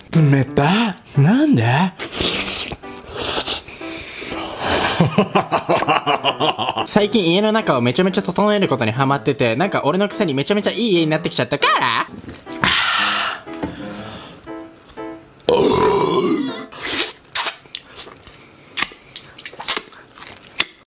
冷たい。なんで？最近家の中をめちゃめちゃ整えることにハマってて、なんか俺のくせにめちゃめちゃいい家になってきちゃったから